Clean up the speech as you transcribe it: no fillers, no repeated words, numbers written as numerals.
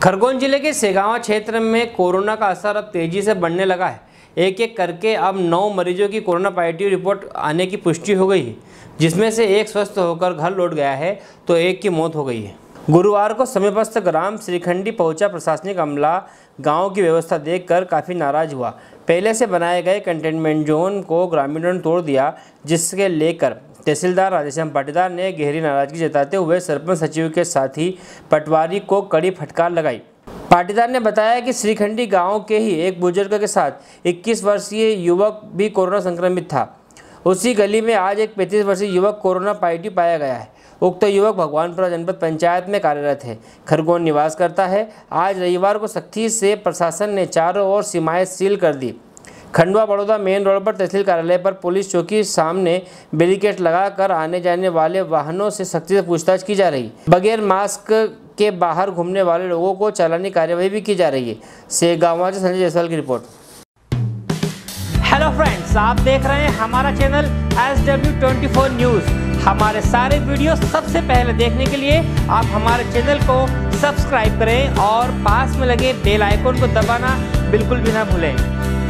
खरगोन जिले के सेगावा क्षेत्र में कोरोना का असर अब तेजी से बढ़ने लगा है। एक एक करके अब 9 मरीजों की कोरोना पॉजिटिव रिपोर्ट आने की पुष्टि हो गई है, जिसमें से एक स्वस्थ होकर घर लौट गया है तो एक की मौत हो गई है। गुरुवार को समीपस्थ ग्राम श्रीखंडी पहुंचा प्रशासनिक अमला गांव की व्यवस्था देखकर काफ़ी नाराज हुआ। पहले से बनाए गए कंटेनमेंट जोन को ग्रामीणों ने तोड़ दिया, जिसके लेकर तहसीलदार राधेश्याम पाटीदार ने गहरी नाराजगी जताते हुए सरपंच सचिव के साथ ही पटवारी को कड़ी फटकार लगाई। पाटीदार ने बताया कि श्रीखंडी गांव के ही एक बुजुर्ग के साथ 21 वर्षीय युवक भी कोरोना संक्रमित था। उसी गली में आज एक 35 वर्षीय युवक कोरोना पॉजिटिव पाया गया है। उक्त युवक भगवानपुरा जनपद पंचायत में कार्यरत है, खरगोन निवास करता है। आज रविवार को सख्ती से प्रशासन ने चारों ओर सीमाएं सील कर दी। खंडवा बड़ौदा मेन रोड पर तहसील कार्यालय पर पुलिस चौकी सामने बैरिकेड लगाकर आने जाने वाले वाहनों से सख्ती से पूछताछ की जा रही। बगैर मास्क के बाहर घूमने वाले लोगों को चालानी कार्यवाही भी की जा रही है। सेगावा से संजय जायसवाल की रिपोर्ट। हेलो फ्रेंड्स, आप देख रहे हैं हमारा चैनल SW24 न्यूज़। हमारे सारे वीडियो सबसे पहले देखने के लिए आप हमारे चैनल को सब्सक्राइब करें और पास में लगे बेल आइकन को दबाना बिल्कुल भी ना भूलें।